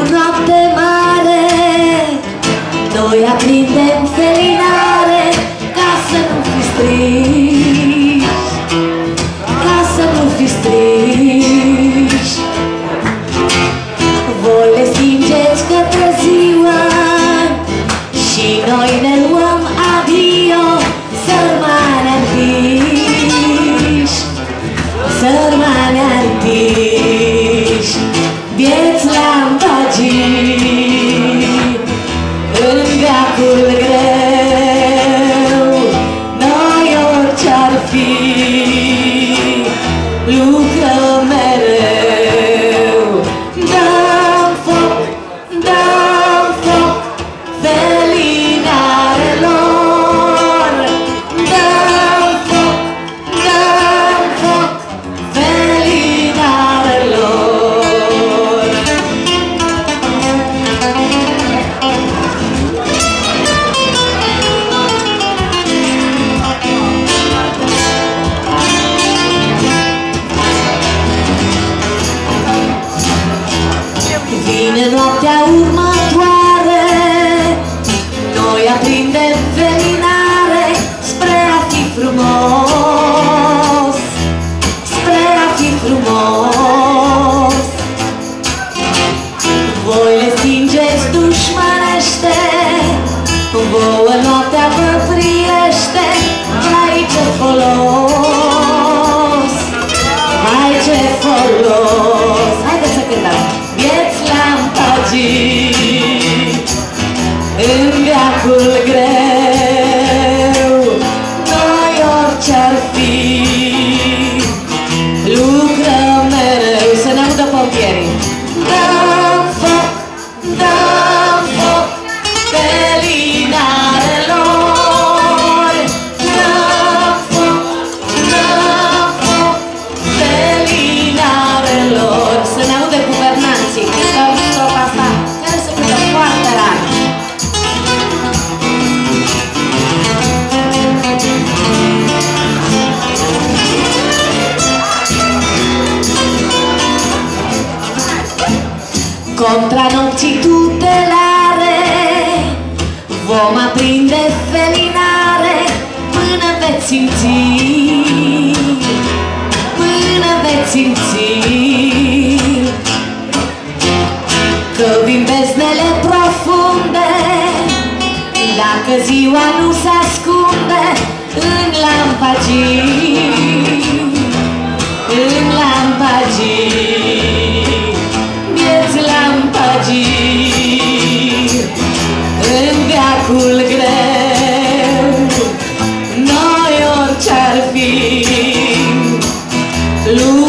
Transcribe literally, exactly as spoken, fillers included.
noapte mare noi aprindem felinare ca să nu fi striși, ca să nu fi striși. Voi le stingeți către ziua și noi ne luăm adio, sărmani artiști, sărmani artiști, vieți lampagii în veacul greu. Noi orice-ar fi lucrăm mereu. Dăm foc, dăm foc felinarelor, dăm foc, dăm foc felinarelor. Vine noaptea următoare, noi aprindem felinare spre a fi frumos, spre a fi frumos. Voi le stingeți dușmanește, vouă noaptea vă priește. Vai ce folos, vai ce folos. Haideți să cântăm! Vieți lampagii în veacul greu, noi orice-ar fi lucrăm mereu. Să ne audă pompierii. Dăm foc, dăm foc felinarelor, dăm foc, dăm foc felinarelor. Să ne audă guvernanții. Dăm strofa asta, care se cântă foarte rar. Contra nopții tutelare vom aprinde felinare până veți simți, până veți simți că vin beznele profunde, dacă ziua nu se ascunde în lampagii, în lampagii, vieți lampagii în veacul greu. Noi orice-ar fi